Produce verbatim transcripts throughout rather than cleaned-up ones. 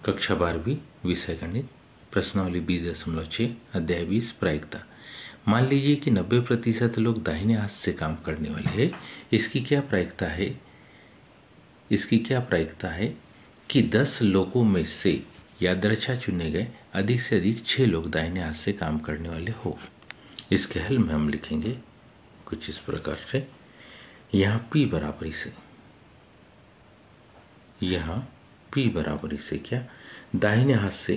कक्षा बारहवीं विषय गणित प्रश्नावली बीस दशमलव छः अध्याय बीस प्रायिकता। मान लीजिए कि नब्बे प्रतिशत लोग दाहिने हाथ से काम करने वाले हैं। इसकी क्या प्रायिकता है इसकी क्या प्रायिकता है कि दस लोगों में से यादृच्छा चुने गए अधिक से अधिक छः लोग दाहिने हाथ से काम करने वाले हो। इसके हल में हम लिखेंगे कुछ इस प्रकार से। यहाँ P बराबरी से यहाँ P बराबरी से क्या दाहिने हाथ से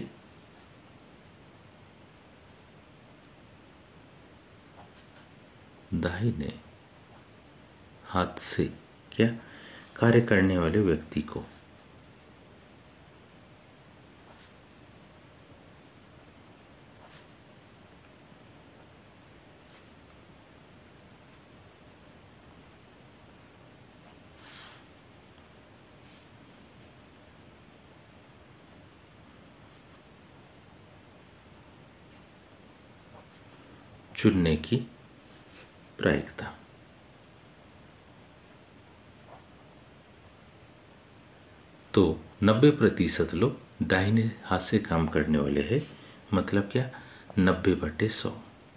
दाहिने हाथ से क्या कार्य करने वाले व्यक्ति को चुनने की प्रायिकता। तो नब्बे प्रतिशत लोग दाहिने हाथ से काम करने वाले हैं, मतलब क्या नब्बे बटे सौ।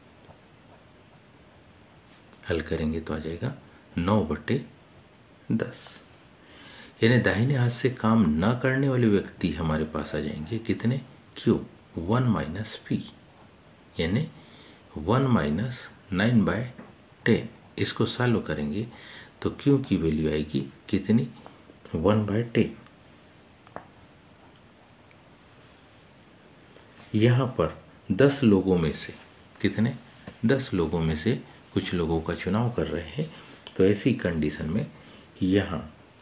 हल करेंगे तो आ जाएगा नौ बटे दस। यानी दाहिने हाथ से काम न करने वाले व्यक्ति हमारे पास आ जाएंगे कितने, क्यू वन माइनस पी, यानी one minus nine by ten. इसको सॉल्व करेंगे तो क्यू की वैल्यू आएगी कितनी, वन बाय टेन। यहाँ पर दस लोगों में से कितने, दस लोगों में से कुछ लोगों का चुनाव कर रहे हैं। तो ऐसी कंडीशन में यहाँ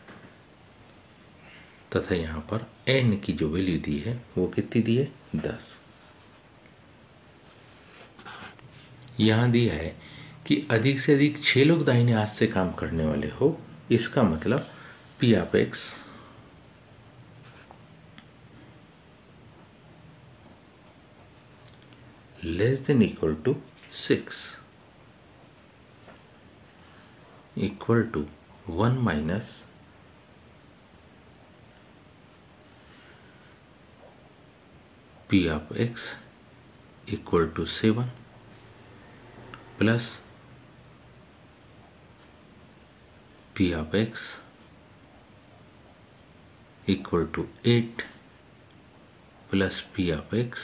तथा यहाँ पर एन की जो वैल्यू दी है वो कितनी दी है, दस। यहाँ दिया है कि अधिक से अधिक छह लोग दाहिने हाथ से काम करने वाले हो। इसका मतलब P of x less than equal to six equal to one minus P of x equal to seven plus P of x equal to eight plus P of x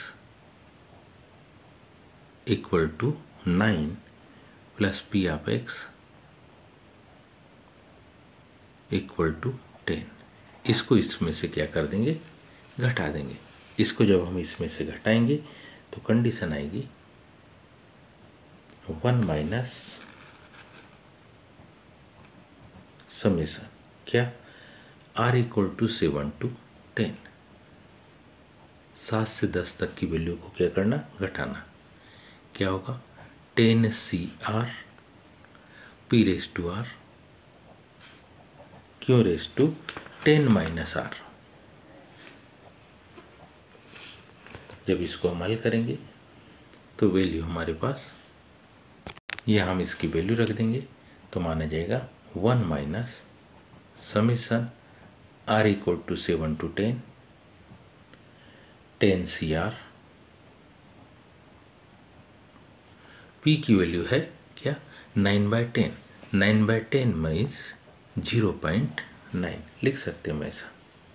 equal to nine plus P of x equal to ten. इसको इसमें से क्या कर देंगे, घटा देंगे। इसको जब हम इसमें से घटाएंगे तो कंडीशन आएगी वन माइनस समेशन क्या R equal to seven to ten. सात से दस तक की वैल्यू को क्या करना, घटाना। क्या होगा, ten C R P raise to R Q raise to ten minus R. जब इसको हम हल करेंगे तो वैल्यू हमारे पास, यह हम इसकी वैल्यू रख देंगे तो माना जाएगा one minus summation R equal to seven to ten ten C R. P की वैल्यू है क्या, nine by ten. Nine by ten means zero point nine लिख सकते हैं ऐसा।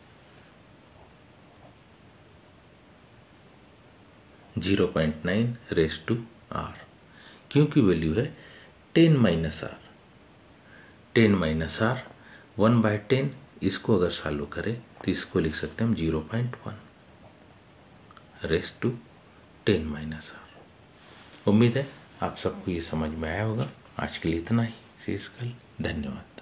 Zero point nine raise to R. क्योंकि वैल्यू है ten minus R. Ten minus R one by ten, इसको अगर सॉल्व करें तो इसको लिख सकते हैं हम zero point one raise to ten minus R. उम्मीद है आप सबको ये समझ में आया होगा। आज के लिए इतना ही। शेष कल। धन्यवाद।